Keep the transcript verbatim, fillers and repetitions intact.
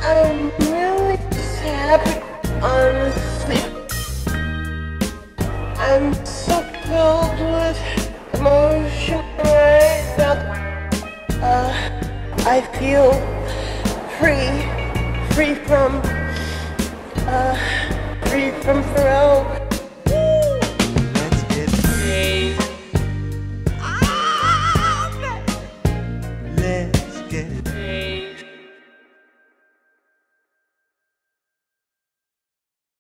I'm really happy, honestly. I'm so filled with emotion right now. Uh, I feel free, free from, uh, free from Pharrell.